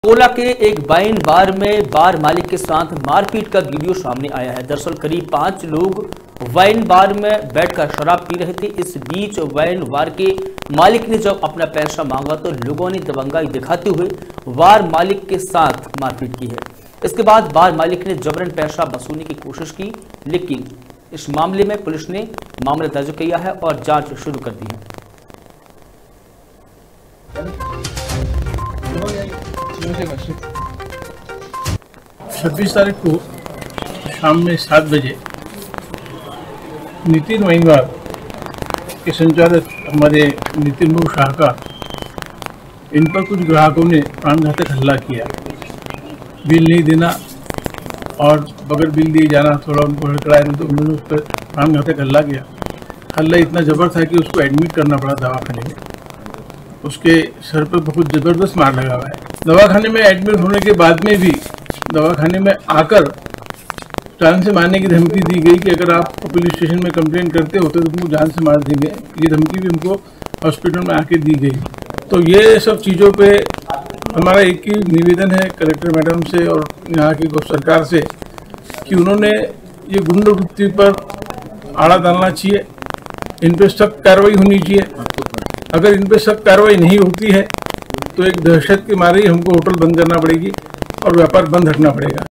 Cola के एक wine बार में बार मालिक के साथ मारपीट का वीडियो सामने आया है। दरअसल करीब 5 लोग वाइन बार में बैठकर शराब पी रहे थे। इस बीच वाइन बार के मालिक ने जब अपना पैसा मांगा तो लोगों ने दबंगाई दिखाते हुए बार मालिक के साथ मारपीट की है। इसके बाद बार मालिक ने जबरन पैसा वसूलने की कोशिश की, लेकिन इस मामले में पुलिस ने मामला दर्ज किया है और जांच शुरू कर दी है। 26 तारीख को शाम में 7 बजे नितिन वाइन बार के संचालक हमारे नितिन शाह का इन पर कुछ ग्राहकों ने प्राणघातक हमला किया। बिल नहीं देना और बगैर बिल दिए जाना, थोड़ा उनको हड़कड़ाया, तो उन्होंने उस पर प्राणघातक हमला किया। हल्ला इतना जबर था कि उसको एडमिट करना पड़ा दवाखाने में। उसके सर पर बहुत ज़बरदस्त मार लगा हुआ है। दवाखाने में एडमिट होने के बाद में भी दवाखाने में आकर जान से मारने की धमकी दी गई कि अगर आप पुलिस स्टेशन में कंप्लेंट करते हो तो तुमको जान से मार देंगे। ये धमकी भी हमको हॉस्पिटल में आके दी गई। तो ये सब चीज़ों पे हमारा एक ही निवेदन है कलेक्टर मैडम से और यहाँ की सरकार से कि उन्होंने ये गुंडागर्दी पर आड़ा डालना चाहिए, इन पर सख्त कार्रवाई होनी चाहिए। अगर इन पर सख्त कार्रवाई नहीं होती है तो एक दहशत के मारे ही हमको होटल बंद करना पड़ेगी और व्यापार बंद रखना पड़ेगा।